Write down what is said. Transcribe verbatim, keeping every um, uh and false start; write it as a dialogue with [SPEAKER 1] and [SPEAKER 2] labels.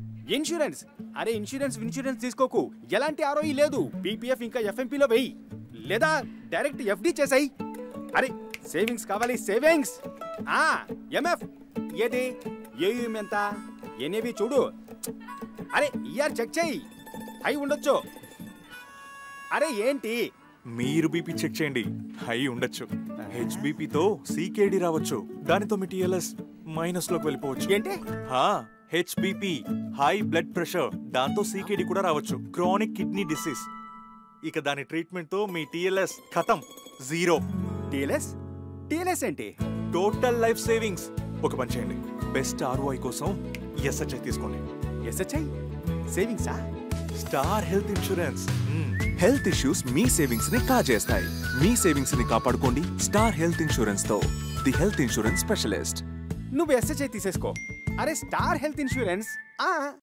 [SPEAKER 1] insurance అరే insurance insurance తీసుకోకు ఎలాంటి ROE లేదు పీపీఎఫ్ ఇంకా ఎఫ్ఎంపీలో వెయ్యి లేదా డైరెక్ట్ ఎఫ్డి చేసాయి అరే సేవింగ్స్ కావాలి సేవింగ్స్ ఆ ఎంఎఫ్ ఏది ఏయుఎం ఎంత ఎన్ఏవి చూడు అరే ఇయర్ చెక్ చేయి హై ఉండొచ్చు అరే ఏంటి
[SPEAKER 2] మీరు బీపీ చెక్ చేయండి హై ఉండొచ్చు హెచ్బిపితో సీకేడి రావచ్చు దానితో మీ టీఎల్ఎస్ మైనస్ లోకి వెళ్ళిపోవచ్చు
[SPEAKER 1] ఏంటి
[SPEAKER 2] హెచ్బిపి హై బ్లడ్ ప్రెషర్ దాంతో సీకేడి కూడా రావచ్చు క్రానిక్ కిడ్నీ డిసీజ్ ఇక దాని ట్రీట్మెంట్ తో మీ టీఎల్ఎస్ ఖతం జీరో
[SPEAKER 1] టీఎల్ఎస్ టీఎల్ఎస్ ఏంటి
[SPEAKER 2] టోటల్ లైఫ్ సేవింగ్స్ ఒక పని చేయండి బెస్ట్ ఆర్ఓఐ కోసం ఎస్హెచ్ఐ తీసుకోండి
[SPEAKER 1] ఎస్హెచ్ఐ సేవింగ్సా
[SPEAKER 2] Star Health insurance
[SPEAKER 3] health issues మీ సేవింగ్స్ ని కాజేస్తాయి మీ సేవింగ్స్ ని కాపాడుకోండి స్టార్ హెల్త్ ఇన్సూరెన్స్ తో ది హెల్త్ ఇన్సూరెన్స్ స్పెషలిస్ట్
[SPEAKER 1] నువ్వు ఎస్హెచ్ఐ తీసేసుకో అరే స్టార్ హెల్త్ ఇన్సూరెన్స్ ఆ